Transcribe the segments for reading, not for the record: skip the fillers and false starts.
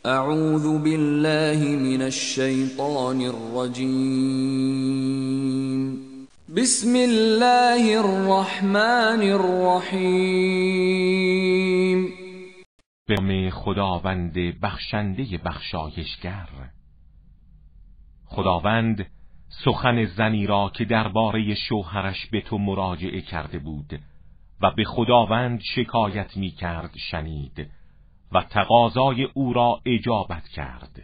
اعوذ بالله من الشیطان الرجیم. بسم الله الرحمن الرحیم. به نام خداوند بخشنده بخشایشگر. خداوند سخن زنی را که درباره شوهرش به تو مراجعه کرده بود و به خداوند شکایت می کرد شنید و تقاضای او را اجابت کرد.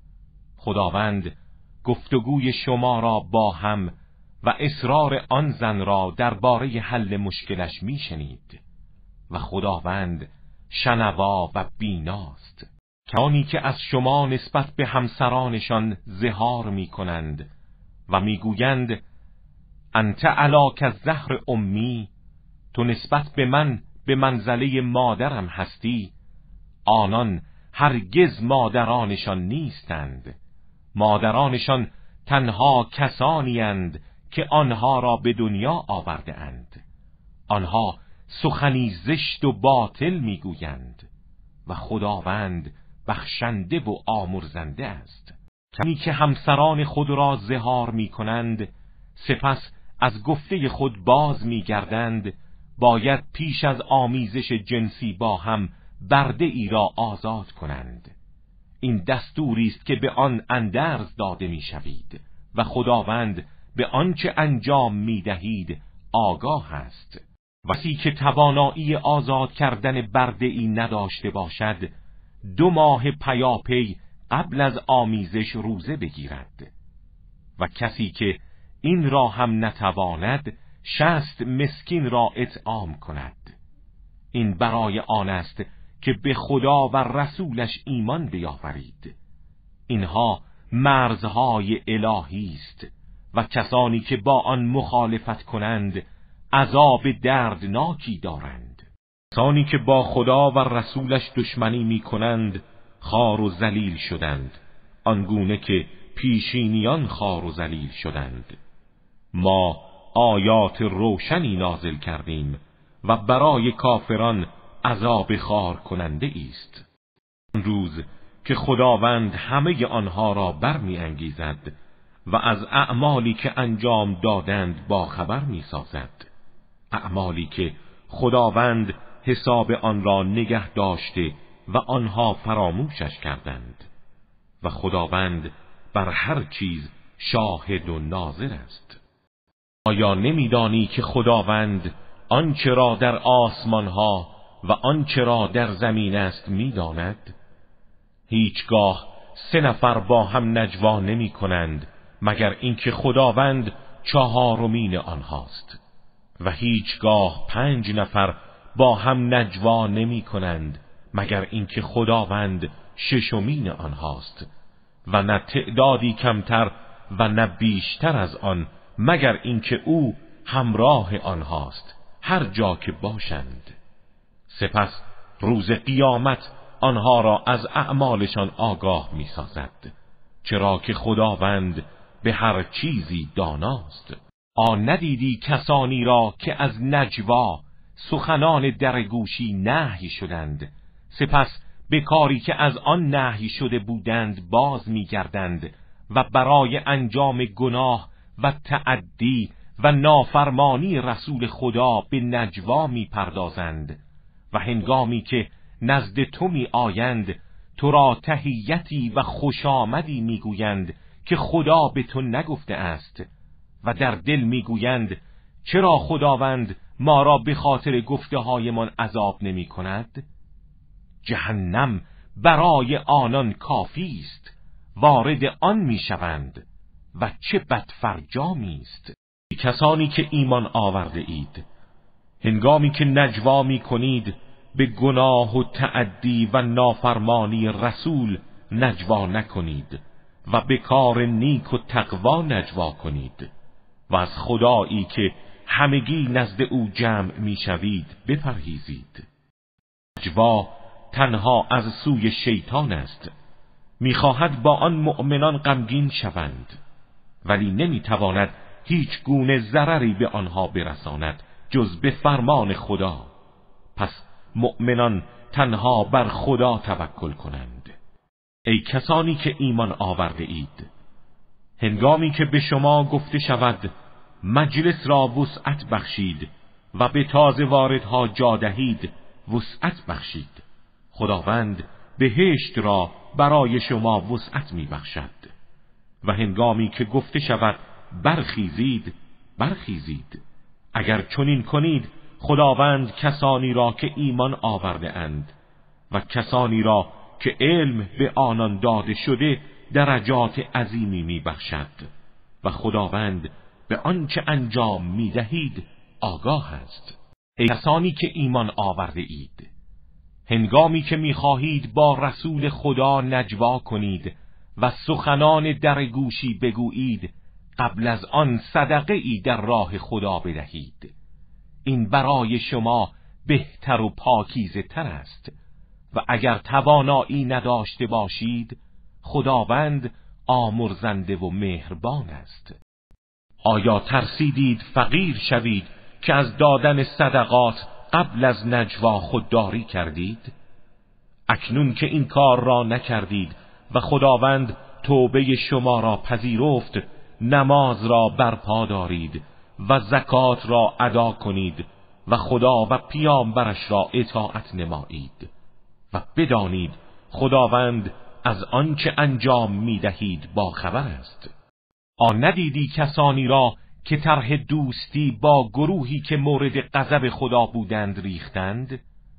خداوند گفتگوی شما را با هم و اصرار آن زن را درباره حل مشکلش می شنید و خداوند شنوا و بیناست. کسانی که از شما نسبت به همسرانشان زهار می کنند و می گویند انت علی کالزهر امی، تو نسبت به من به منزله مادرم هستی، آنان هرگز مادرانشان نیستند. مادرانشان تنها کسانی اند که آنها را به دنیا آورده اند. آنها سخنی زشت و باطل میگویند و خداوند بخشنده و آمرزنده است. کسانی که همسران خود را زهار میکنند سپس از گفته خود باز میگردند، باید پیش از آمیزش جنسی با هم برده ای را آزاد کنند. این دستوری است که به آن اندرز داده میشوید و خداوند به آنچه انجام میدهید آگاه است. کسی که توانایی آزاد کردن برده ای نداشته باشد 2 ماه پیاپی قبل از آمیزش روزه بگیرد و کسی که این را هم نتواند 60 مسکین را اطعام کند. این برای آن است که به خدا و رسولش ایمان بیاورید. اینها مرزهای الهی است و کسانی که با آن مخالفت کنند عذاب دردناکی دارند. کسانی که با خدا و رسولش دشمنی می کنند خوار و ذلیل شدند، آنگونه که پیشینیان خوار و ذلیل شدند. ما آیات روشنی نازل کردیم و برای کافران عذاب خار کننده است. آن روز که خداوند همه آنها را برمی انگیزد و از اعمالی که انجام دادند با خبر می سازد، اعمالی که خداوند حساب آن را نگه داشته و آنها فراموشش کردند و خداوند بر هر چیز شاهد و ناظر است. آیا نمیدانی که خداوند آنچه را در آسمانها و آنچه را در زمین است میداند؟ هیچگاه 3 نفر با هم نجوا نمی کنند مگر اینکه خداوند 4مین آنهاست و هیچگاه 5 نفر با هم نجوا نمی کنند مگر اینکه خداوند 6مین آنهاست و نه تعدادی کمتر و نه بیشتر از آن مگر اینکه او همراه آنهاست هر جا که باشند. سپس روز قیامت آنها را از اعمالشان آگاه می سازد، چرا که خداوند به هر چیزی داناست. ندیدی کسانی را که از نجوا سخنان درگوشی نهی شدند، سپس به کاری که از آن نهی شده بودند باز می گردند و برای انجام گناه و تعدی و نافرمانی رسول خدا به نجوا می پردازند و هنگامی که نزد تو می آیند تو را تحیتی و خوش آمدی می گویند که خدا به تو نگفته است و در دل می گویند چرا خداوند ما را به خاطر گفته هایمان عذاب نمی کند؟ جهنم برای آنان کافی است، وارد آن می شوند و چه بدفرجامی است. کسانی که ایمان آورده اید هنگامی که نجوا می کنید به گناه و تعدی و نافرمانی رسول نجوا نکنید و به کار نیک و تقوا نجوا کنید و از خدایی که همگی نزد او جمع می شوید بپرهیزید. نجوا تنها از سوی شیطان است، میخواهد با آن مؤمنان غمگین شوند ولی نمیتواند هیچ گونه ضرری به آنها برساند جز به فرمان خدا. پس مؤمنان تنها بر خدا توکل کنند. ای کسانی که ایمان آورده اید، هنگامی که به شما گفته شود مجلس را وسعت بخشید و به تازه واردها جا دهید، وسعت بخشید. خداوند بهشت را برای شما وسعت می بخشد. و هنگامی که گفته شود برخیزید، برخیزید. اگر چنین کنید، خداوند کسانی را که ایمان آورده اند و کسانی را که علم به آنان داده شده درجات عظیمی می بخشد و خداوند به آنچه انجام می دهید آگاه است. ای کسانی که ایمان آورده اید، هنگامی که می خواهید با رسول خدا نجوا کنید و سخنان در گوشی بگویید، قبل از آن صدقه ای در راه خدا بدهید. این برای شما بهتر و پاکیزه تر است. و اگر توانایی نداشته باشید، خداوند آمرزنده و مهربان است. آیا ترسیدید فقیر شوید که از دادن صدقات قبل از نجوا خودداری کردید؟ اکنون که این کار را نکردید و خداوند توبه شما را پذیرفت، نماز را برپا دارید و زکات را ادا کنید و خدا و پیامبرش را اطاعت نمایید و بدانید خداوند از آنچه انجام می‌دهید با خبر است. آن ندیدی کسانی را که طرح دوستی با گروهی که مورد غضب خدا بودند ریختند؟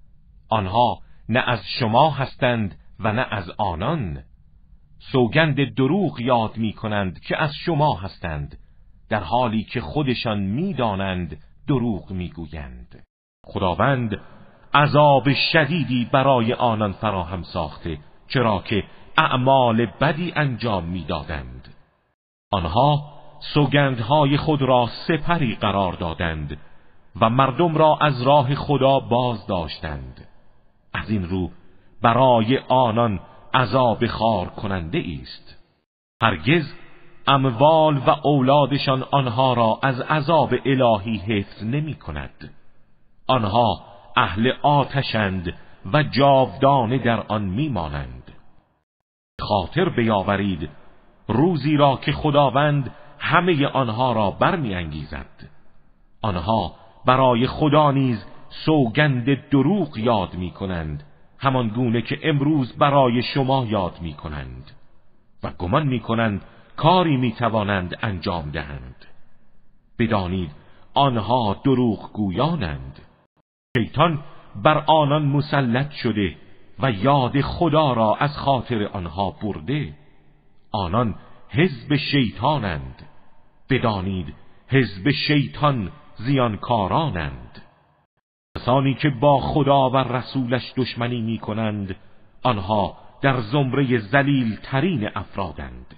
آنها نه از شما هستند و نه از آنان. سوگند دروغ یاد می‌کنند که از شما هستند، در حالی که خودشان می‌دانند دروغ می‌گویند. خداوند عذاب شدیدی برای آنان فراهم ساخته، چرا که اعمال بدی انجام می‌دادند. آنها سوگندهای خود را سپری قرار دادند و مردم را از راه خدا باز داشتند. از این رو برای آنان عذاب خار کننده است. هرگز اموال و اولادشان آنها را از عذاب الهی حفظ نمی کند. آنها اهل آتشند و جاودانه در آن می مانند. خاطر بیاورید روزی را که خداوند همه آنها را برمی انگیزد. آنها برای خدا نیز سوگند دروغ یاد می کنند، همان گونه که امروز برای شما یاد می کنند و گمان می کنند کاری می توانند انجام دهند. بدانید آنها دروغ گویانند. شیطان بر آنان مسلط شده و یاد خدا را از خاطر آنها برده. آنان حزب شیطانند. بدانید حزب شیطان زیانکارانند. کسانی که با خدا و رسولش دشمنی می کنند، آنها در زمره ذلیل ترین افرادند.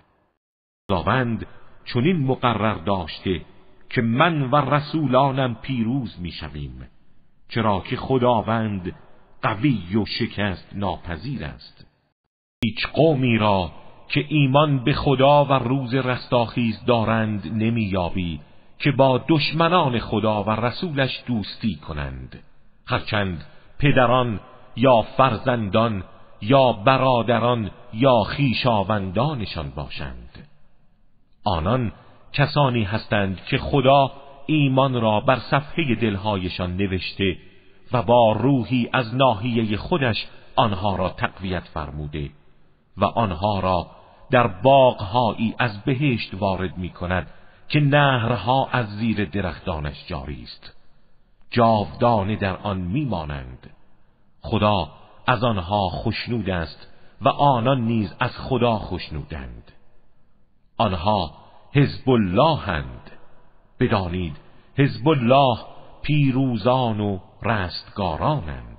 خداوند چنین مقرر داشته که من و رسولانم پیروز می شویم، چرا که خداوند قوی و شکست ناپذیر است. هیچ قومی را که ایمان به خدا و روز رستاخیز دارند نمیابی که با دشمنان خدا و رسولش دوستی کنند، هرچند پدران یا فرزندان یا برادران یا خویشاوندانشان باشند. آنان کسانی هستند که خدا ایمان را بر صفحه دلهایشان نوشته و با روحی از ناحیه خودش آنها را تقویت فرموده و آنها را در باغهایی از بهشت وارد می کند که نهرها از زیر درختانش جاری است، جاودانه در آن می مانند. خدا از آنها خوشنود است و آنان نیز از خدا خوشنودند. آنها حزب الله اند. بدانید حزب الله پیروزان و رستگارانند.